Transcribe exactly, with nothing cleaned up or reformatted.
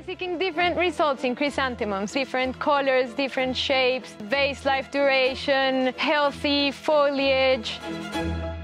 seeking different results in chrysanthemums, different colors, different shapes, vase life duration, healthy foliage.